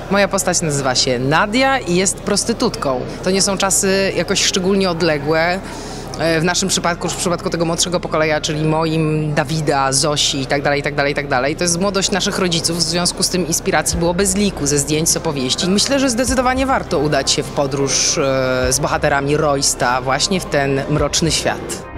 Moja postać nazywa się Nadia i jest prostytutką. To nie są czasy jakoś szczególnie odległe. W naszym przypadku, w przypadku tego młodszego pokolenia, czyli moim, Dawida, Zosi itd., to jest młodość naszych rodziców, w związku z tym inspiracji było bez liku, ze zdjęć, z opowieści. Myślę, że zdecydowanie warto udać się w podróż z bohaterami Roysta właśnie w ten mroczny świat.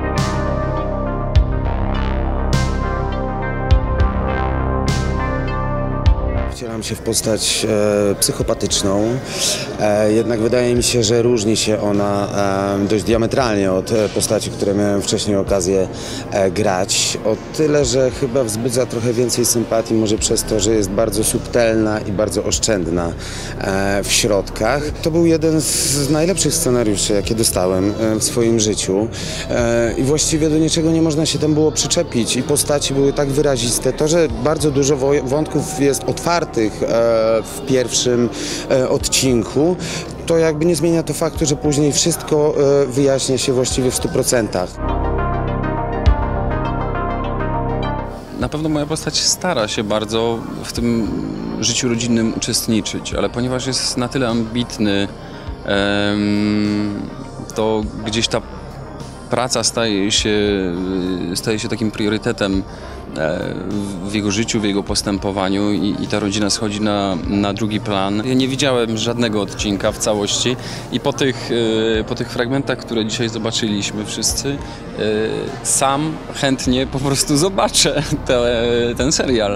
Wcielam się w postać psychopatyczną, jednak wydaje mi się, że różni się ona dość diametralnie od postaci, które miałem wcześniej okazję grać. O tyle, że chyba wzbudza trochę więcej sympatii, może przez to, że jest bardzo subtelna i bardzo oszczędna w środkach. To był jeden z najlepszych scenariuszy, jakie dostałem w swoim życiu i właściwie do niczego nie można się tam było przyczepić i postaci były tak wyraziste. To, że bardzo dużo wątków jest otwartych w pierwszym odcinku, to jakby nie zmienia to faktu, że później wszystko wyjaśnia się właściwie w 100%. Na pewno moja postać stara się bardzo w tym życiu rodzinnym uczestniczyć, ale ponieważ jest na tyle ambitny, to gdzieś ta praca staje się takim priorytetem w jego życiu, w jego postępowaniu i ta rodzina schodzi na drugi plan. Ja nie widziałem żadnego odcinka w całości i po tych fragmentach, które dzisiaj zobaczyliśmy wszyscy, sam chętnie po prostu zobaczę ten serial.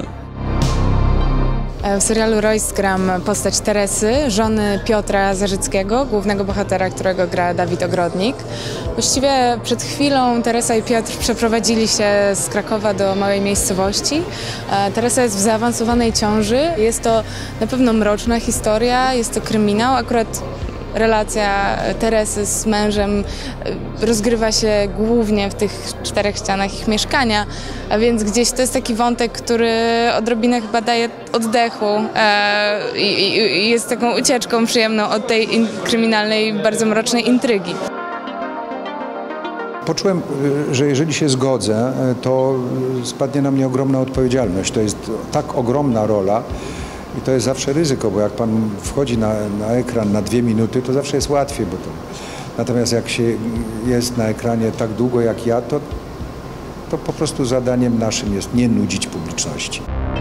W serialu Royst gram postać Teresy, żony Piotra Zarzyckiego, głównego bohatera, którego gra Dawid Ogrodnik. Właściwie przed chwilą Teresa i Piotr przeprowadzili się z Krakowa do małej miejscowości. Teresa jest w zaawansowanej ciąży. Jest to na pewno mroczna historia, jest to kryminał. Akurat relacja Teresy z mężem rozgrywa się głównie w tych 4 ścianach ich mieszkania, a więc gdzieś to jest taki wątek, który odrobinę chyba daje oddechu i jest taką ucieczką przyjemną od tej kryminalnej, bardzo mrocznej intrygi. Poczułem, że jeżeli się zgodzę, to spadnie na mnie ogromna odpowiedzialność. To jest tak ogromna rola, i to jest zawsze ryzyko, bo jak pan wchodzi na ekran na 2 minuty, to zawsze jest łatwiej. Natomiast jak się jest na ekranie tak długo jak ja, to po prostu zadaniem naszym jest nie nudzić publiczności.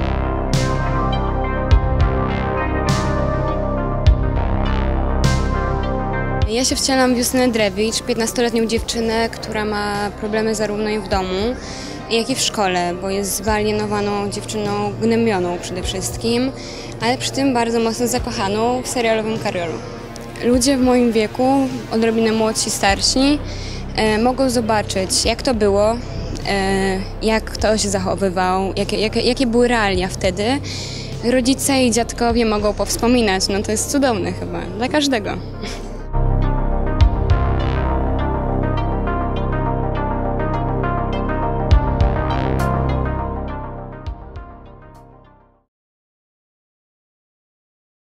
Ja się wcielam w Justynę Drewicz, 15-letnią dziewczynę, która ma problemy zarówno i w domu, jak i w szkole, bo jest wyalienowaną dziewczyną gnębioną przede wszystkim, ale przy tym bardzo mocno zakochaną w serialowym Karolu. Ludzie w moim wieku, odrobinę młodsi, starsi, mogą zobaczyć, jak to było, jak kto się zachowywał, jakie były realia wtedy. Rodzice i dziadkowie mogą powspominać, no to jest cudowne chyba, dla każdego.